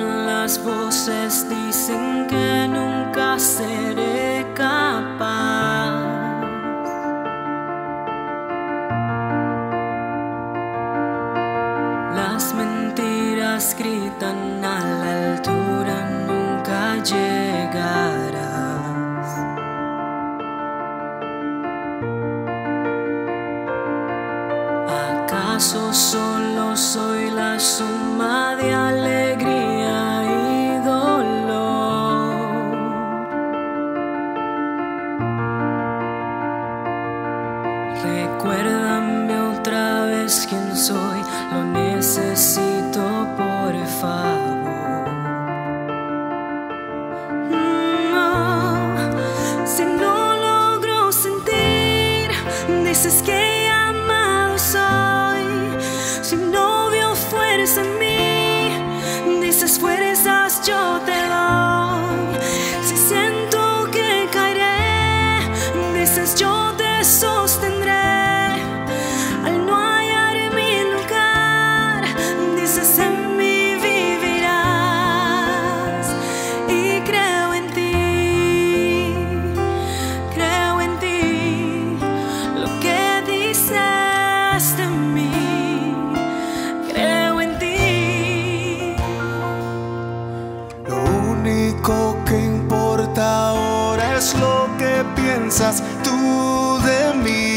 Las voces dicen que nunca seré capaz. Las mentiras gritan a la altura, nunca llegarás. ¿Acaso solo soy la suma de alegría y dolor? Recuérdame otra vez quién soy, lo necesito por favor. Si no logro sentir, dices que amado soy. Si no veo fuerza en mí, dices fuerzas yo te doy. Si siento que caeré, dices yo te sostendré. Al no hallar mi lugar, dices en mí vivirás. Y creo en ti, lo que dices de mí. Creo en ti. Lo único que importa ahora es lo que piensas tú de mí.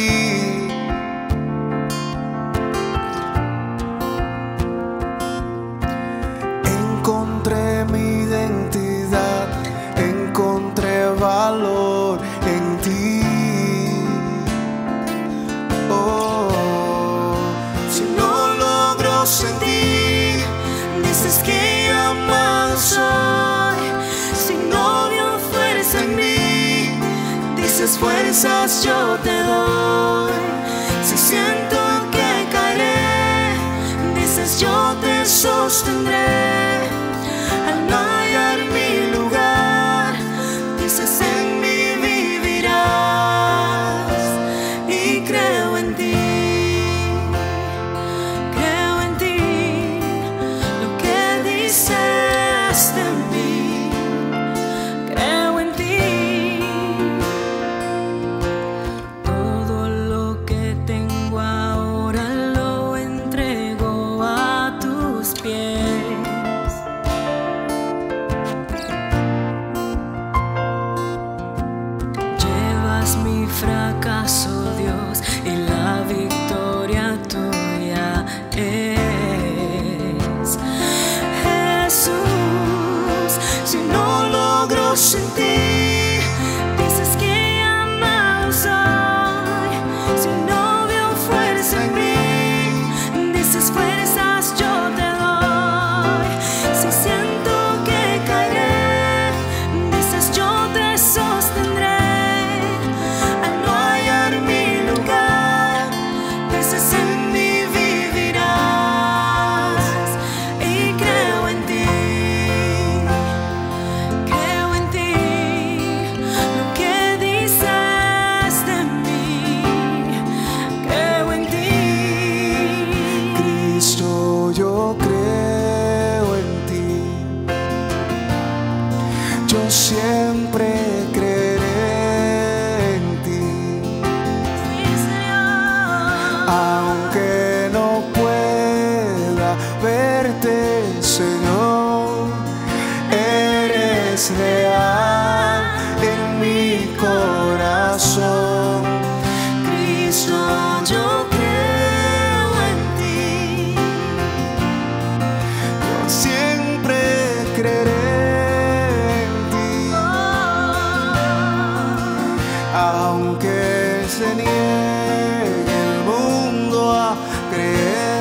Encontré mi identidad, encontré valor en ti. Oh, si no logro sentir, Dices que amado soy. Si no veo fuerza en mí, dices fuerzas yo te doy. Si siento que caeré, dices yo te sostendré. Al no hallar mi lugar, dices en mí vivirás. Y creo en ti. Creo en ti, lo que dices de mí. Creo en ti. Todo lo que tengo ahora lo entrego a tus pies. Llevas mi fracaso, Dios, y la victoria tuya es. Jesús, si no logro sentir, dices que amado soy. Si no veo fuerza en mí, dices fuerzas yo te doy. Si siento que caeré, dices yo te sostendré. Al no hallar mi lugar, dices en mí vivirás. Y creo en ti. Creo en ti, lo que dices de mí. Creo en ti. Cristo, yo creo en ti. Yo siempre creeré en ti. Sí, Señor. Aunque no pueda verte, Señor, eres real en mi corazón. Cristo, yo creo en ti. Yo siempre creeré en ti. Aunque se niegue el mundo a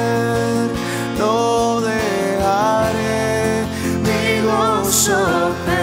creer, no dejaré mi gozo.